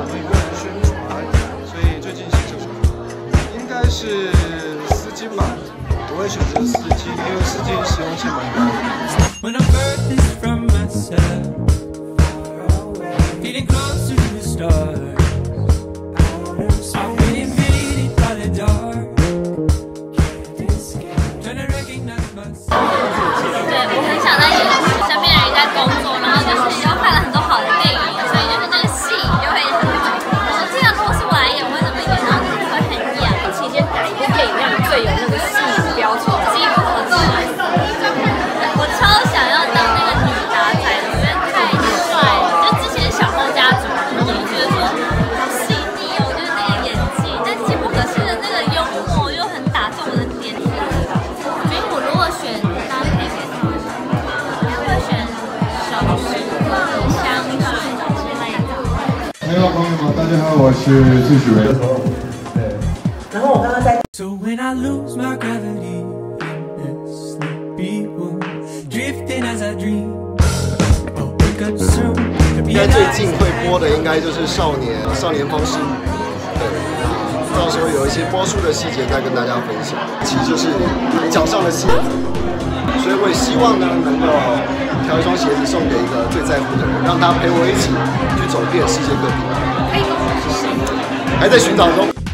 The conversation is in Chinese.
我一个人宣传，所以最近写这首歌应该是丝巾吧。我会选择丝巾，因为丝巾实用性蛮高的。 对，我很想在身边的人在工作，然后就是又看了很多好的电影，所以就是那个戏就会很我记得如果是我来演会怎么演，然后就是会很痒。 期间哪一部电影让你最有那个戏标签？ 机不可失。我超想要当那个女打仔，我觉得太帅了。就之前小偷家族，我就觉得说好细腻哦，就是那个演技，但机不可失的那个幽默又很打中我的点。所以我如果选搭配给他，会选首饰或者香水之类的。 朋友们，大家好，我是自许维。对。 然后我刚刚在。 So when I lose my gravity in this sleepy room, drifting as I dream, I'll wake up soon. 应该最近会播的应该就是少年方式，对，那到时候有一些播出的细节再跟大家分享。其实就是脚上的鞋子，所以我也希望呢能够挑一双鞋子送给一个最在乎的人，让他陪我一起去走遍世界各地。还在寻找中。